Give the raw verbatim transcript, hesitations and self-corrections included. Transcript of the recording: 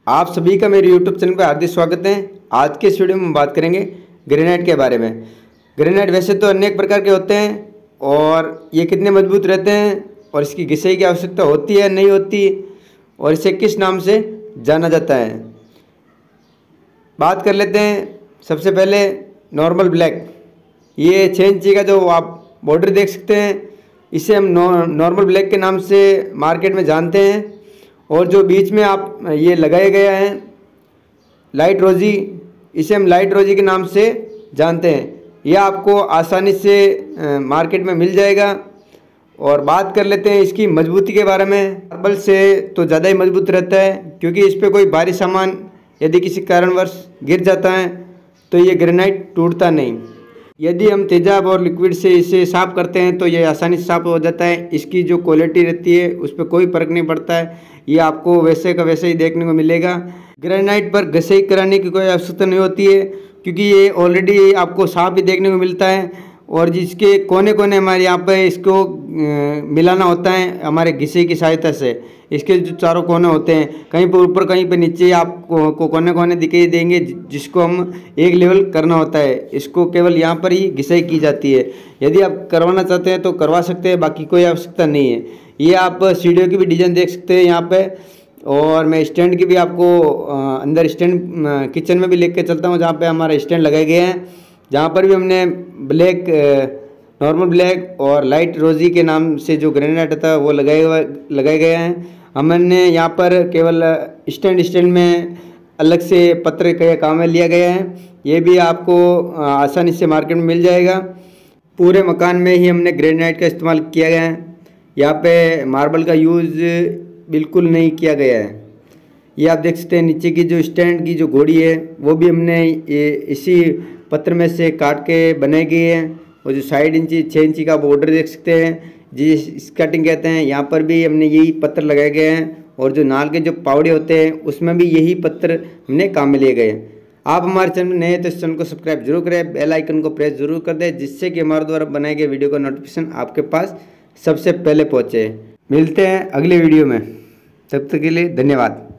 आप सभी का मेरे यूट्यूब चैनल पर हार्दिक स्वागत है। आज के इस वीडियो में हम बात करेंगे ग्रेनाइट के बारे में। ग्रेनाइट वैसे तो अनेक प्रकार के होते हैं और ये कितने मजबूत रहते हैं और इसकी घिसाई की आवश्यकता होती है नहीं होती और इसे किस नाम से जाना जाता है, बात कर लेते हैं। सबसे पहले नॉर्मल ब्लैक, ये छः इंची का जो आप बॉर्डर देख सकते हैं, इसे हम नॉर्मल ब्लैक के नाम से मार्केट में जानते हैं। और जो बीच में आप ये लगाया गया है लाइट रोजी, इसे हम लाइट रोजी के नाम से जानते हैं। यह आपको आसानी से मार्केट में मिल जाएगा। और बात कर लेते हैं इसकी मजबूती के बारे में। मार्बल से तो ज़्यादा ही मजबूत रहता है, क्योंकि इस पर कोई भारी सामान यदि किसी कारणवश गिर जाता है तो ये ग्रेनाइट टूटता नहीं। यदि हम तेजाब और लिक्विड से इसे साफ़ करते हैं तो ये आसानी से साफ़ हो जाता है। इसकी जो क्वालिटी रहती है उस पर कोई फ़र्क नहीं पड़ता है, ये आपको वैसे का वैसे ही देखने को मिलेगा। ग्रेनाइट पर घिसाई कराने की कोई आवश्यकता नहीं होती है, क्योंकि ये ऑलरेडी आपको साफ़ भी देखने को मिलता है। और जिसके कोने कोने हमारे यहाँ पर इसको मिलाना होता है हमारे घिसे की सहायता से। इसके जो चारों कोने होते हैं, कहीं पर ऊपर कहीं पर नीचे आपको को कोने कोने दिखाई देंगे, जिसको हम एक लेवल करना होता है। इसको केवल यहाँ पर ही घिसाई की जाती है। यदि आप करवाना चाहते हैं तो करवा सकते हैं, बाकी कोई आवश्यकता नहीं है। ये आप सीढ़ियों की भी डिज़ाइन देख सकते हैं यहाँ पे। और मैं स्टैंड की भी आपको अंदर स्टैंड किचन में भी लेके चलता हूँ, जहाँ पे हमारा स्टैंड लगाए गए हैं, जहाँ पर भी हमने ब्लैक नॉर्मल ब्लैक और लाइट रोजी के नाम से जो ग्रेनाइट था वो लगाए लगाए गए हैं। हमने यहाँ पर केवल स्टैंड स्टैंड में अलग से पत्र का काम में लिया गया है। ये भी आपको आसानी से मार्केट में मिल जाएगा। पूरे मकान में ही हमने ग्रेनाइट का इस्तेमाल किया गया है। यहाँ पे मार्बल का यूज़ बिल्कुल नहीं किया गया है। ये आप देख सकते हैं नीचे की जो स्टैंड की जो घोड़ी है वो भी हमने ये इसी पत्थर में से काट के बनाई गई है। और जो साइड इंची छः इंची का बॉर्डर देख सकते हैं, जिस कटिंग कहते हैं, यहाँ पर भी हमने यही पत्थर लगाए गए हैं। और जो नाल के जो पावड़े होते हैं उसमें भी यही पत्थर हमने काम में लिए गए हैं। आप हमारे चैनल नए हैं तो इस चैनल को सब्सक्राइब जरूर करें, बेल आइकन को प्रेस जरूर कर दें, जिससे कि हमारे द्वारा बनाए गए वीडियो का नोटिफिकेशन आपके पास सबसे पहले पहुँचे। मिलते हैं अगले वीडियो में, तब तक के लिए धन्यवाद।